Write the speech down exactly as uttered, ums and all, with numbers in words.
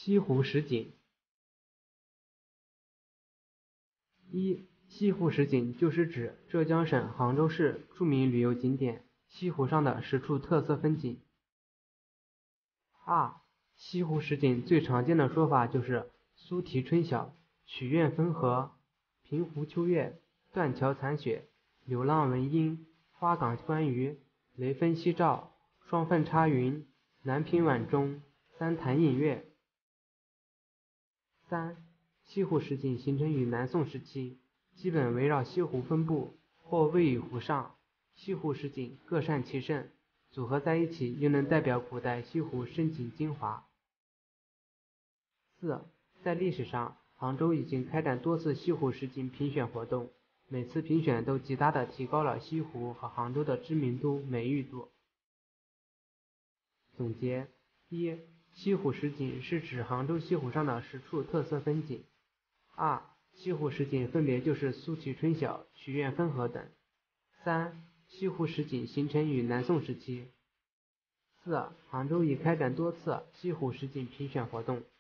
西湖十景。一、西湖十景就是指浙江省杭州市著名旅游景点西湖上的十处特色风景。二、西湖十景最常见的说法就是苏堤春晓、曲院风荷、平湖秋月、断桥残雪、流浪闻莺、花港观鱼、雷峰夕照、双凤插云、南屏晚钟、三潭映月。三、西湖十景形成于南宋时期，基本围绕西湖分布或位于湖上，西湖十景各擅其胜，组合在一起又能代表古代西湖胜景精华。四、在历史上，杭州已经开展多次西湖十景评选活动，每次评选都极大地提高了西湖和杭州的知名度、美誉度。总结：一、西湖十景是指杭州西湖上的十处特色风景。二、西湖十景分别就是苏堤春晓、曲院风荷等。三、西湖十景形成于南宋时期。四、杭州已开展多次西湖十景评选活动，